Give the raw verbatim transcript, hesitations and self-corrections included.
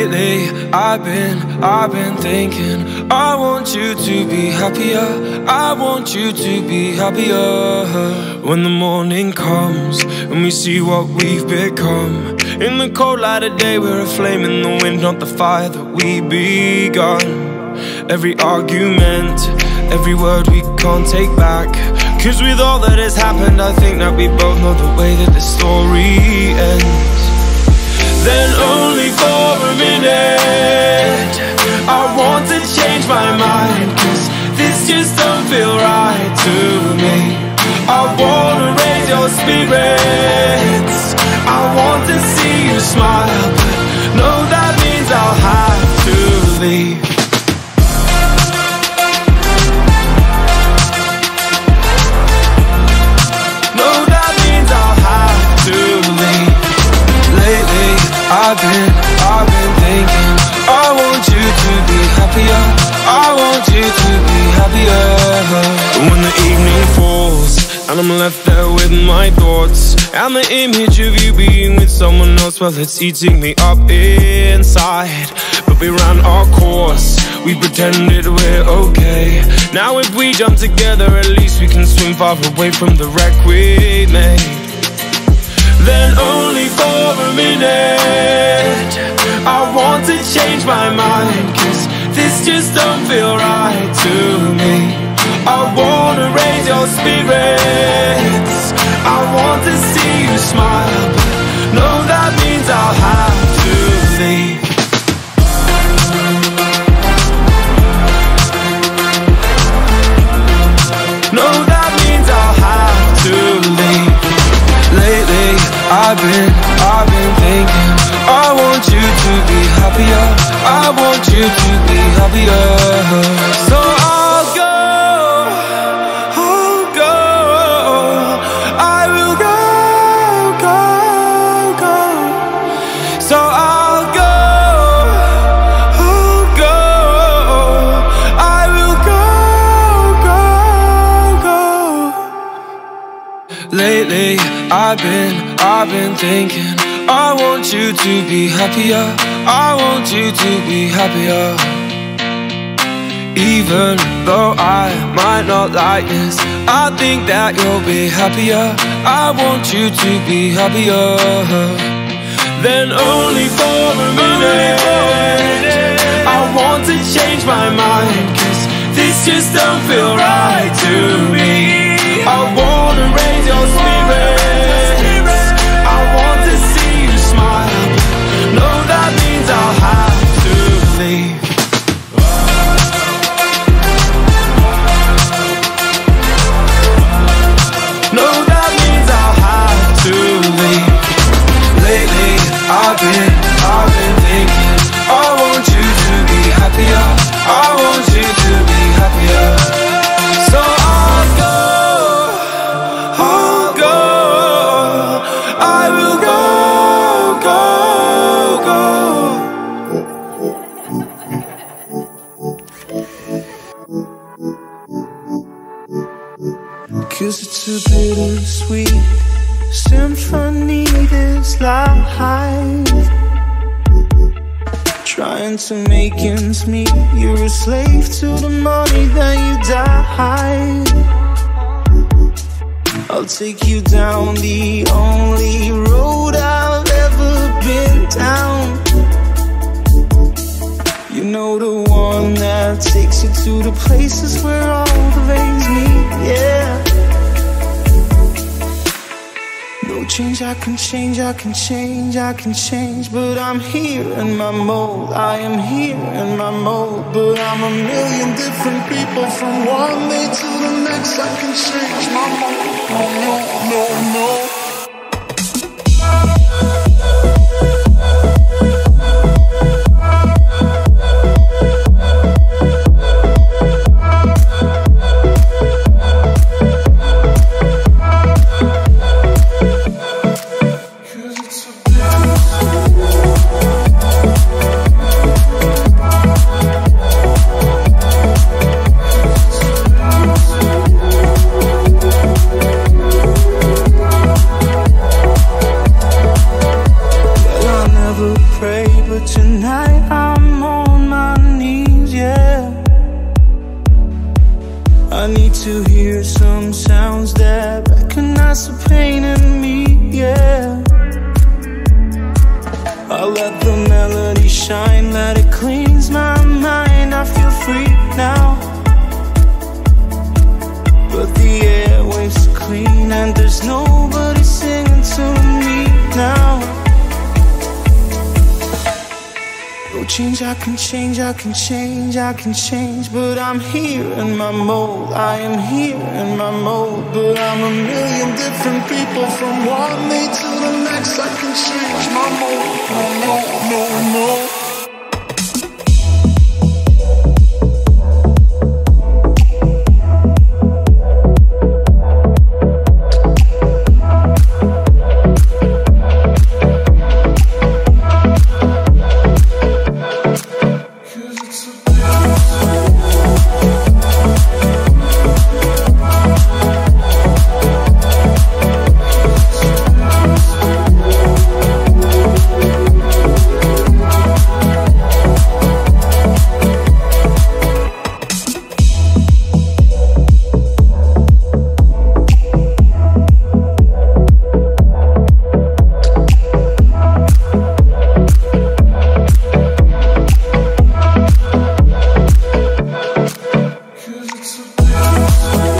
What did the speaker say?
Lately, I've been, I've been thinking I want you to be happier, I want you to be happier. When the morning comes and we see what we've become, in the cold light of day we're a flame in the wind, not the fire that we begun. Every argument, every word we can't take back, cause with all that has happened I think that we both know the way that the story ends. Then only for a minute I want to change my mind, cause this just don't feel right to me. I wanna raise your spirits, I want to see you smile, but no, that means I'll have to leave. No, that means I'll have to leave. Lately, I've been, I've been thinking I want you to be happier, I want you to be happier. When the evening falls and I'm left there with my thoughts, and the image of you being with someone else, well, it's eating me up inside. But we ran our course, we pretended we're okay. Now if we jump together, at least we can swim far away from the wreck we made. Then only for a minute I want to change my mind, cause this just don't feel right to me. I wanna raise your spirits, I want to see you smile, but no, that means I'll have to leave. No, that means I'll have to leave. Lately, I've been, I've been thinking I want you to be happier, I want you to be happier. So I'll go, I'll go, I will go, go, go. So I'll go, I'll go, I will go, go, go. Lately, I've been, I've been thinking I want you to be happier, I want you to be happier. Even though I might not like this, I think that you'll be happier, I want you to be happier. Then only for a minute I want to change my mind, cause this just don't feel right to me. I wanna raise your spirits, I want to see you smile, no, that means I'll have to leave. No, that means I'll have to leave. Lately, I've been, I've been thinking I want you to be happier, I want you to be happier. So I'll go, I'll go, I will go, go, go. Cause it's a bittersweet symphony, this life. Trying to make ends meet, you're a slave to the money, then you die. I'll take you down the only road I've ever been down. You know, the one that takes you to the places where all the veins meet, yeah. No change, I can change, I can change, I can change, but I'm here in my mold, I am here in my mold. But I'm a million different people from one day to the next. I can change my mold, no, no, no, no. I need to hear some sounds that recognize the pain in me, yeah. I'll let the melody shine, let it cleanse my mind. I feel free now, but the airwaves are clean and there's nobody singing to me now. No change, I can change, I can change, I can change, but I'm here in my mode. I am here in my mode, but I'm a million different people from one day to the next. I can change my mode, no, no, no, no. Cause it's so